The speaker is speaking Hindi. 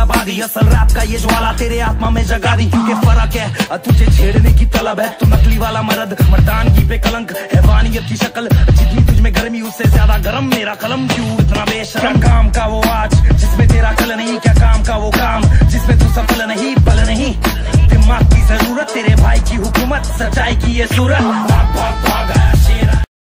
वाला बागी, असल रैप का ये ज्वाला तेरे आत्मा में जगा दी। के फर्क है तुझे छेड़ने की तलब है, तू नकली वाला मर्द, मर्दानगी पे कलंक, हैवानियत की शक्ल, जितनी तुझ में गर्मी उससे ज्यादा गर्म मेरा कलम, क्यों इतना बेशरम। काम का वो आज जिसमें तेरा कल नहीं, क्या काम का वो काम जिसमें तू सफल नहीं, बल नहीं। दिमाग की जरूरत तेरे भाई की हुकूमत, सच्चाई की ये सूरत, भाग भाग भाग